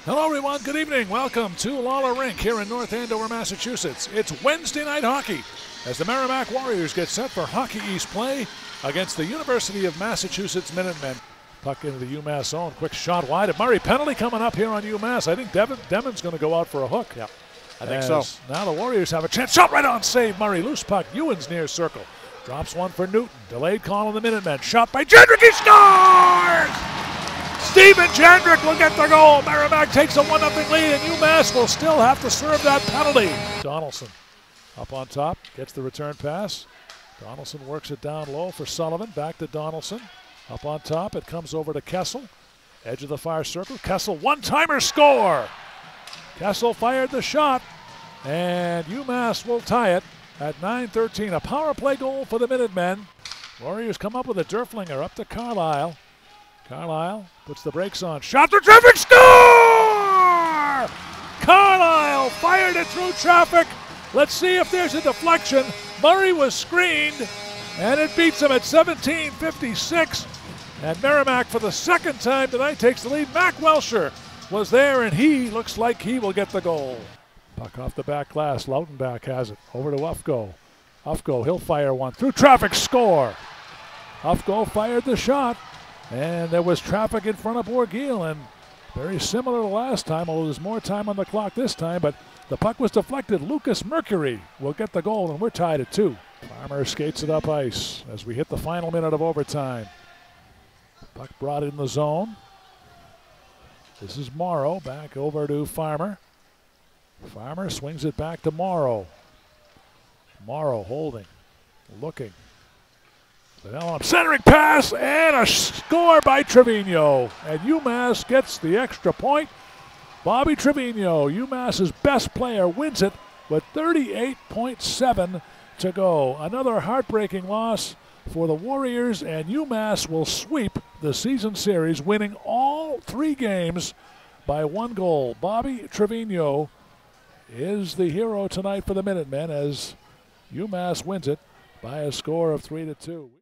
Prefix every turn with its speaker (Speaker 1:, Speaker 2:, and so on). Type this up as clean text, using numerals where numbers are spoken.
Speaker 1: Hello everyone, good evening. Welcome to Lawler Rink here in North Andover, Massachusetts. It's Wednesday night hockey as the Merrimack Warriors get set for Hockey East play against the University of Massachusetts Minutemen. Puck into the UMass zone, quick shot wide. A Murray penalty coming up here on UMass. I think Demon's going to go out for a hook.
Speaker 2: Yeah, I think so.
Speaker 1: Now the Warriors have a chance. Shot right on, save Murray. Loose puck, Ewan's near circle. Drops one for Newton. Delayed call on the Minutemen. Shot by Jendrick, he scores! Steven Jendrick will get the goal. Merrimack takes a 1-0 lead, and UMass will still have to serve that penalty. Donaldson up on top, gets the return pass. Donaldson works it down low for Sullivan. Back to Donaldson. Up on top, it comes over to Kessel. Edge of the far circle. Kessel, one-timer score. Kessel fired the shot, and UMass will tie it at 9:13. A power play goal for the Minutemen. Warriors come up with a Derflinger up to Carlisle. Carlisle puts the brakes on. Shot through traffic, score! Carlisle fired it through traffic. Let's see if there's a deflection. Murray was screened, and it beats him at 17:56. And Merrimack, for the second time tonight, takes the lead. Mac Welsher was there, and he looks like he will get the goal. Puck off the back glass. Lautenbach has it. Over to Ufgo. Ufgo, he'll fire one. Through traffic, score! Ufgo fired the shot. And there was traffic in front of Borgil, and very similar to last time, although there's more time on the clock this time, but the puck was deflected. Lucas Mercury will get the goal, and we're tied at 2. Farmer skates it up ice as we hit the final minute of overtime. Puck brought in the zone. This is Morrow, back over to Farmer. Farmer swings it back to Morrow. Morrow holding, looking. Centering pass and a score by Trevino. And UMass gets the extra point. Bobby Trevino, UMass's best player, wins it with 38.7 to go. Another heartbreaking loss for the Warriors, and UMass will sweep the season series, winning all 3 games by 1 goal. Bobby Trevino is the hero tonight for the Minutemen as UMass wins it by a score of 3-2.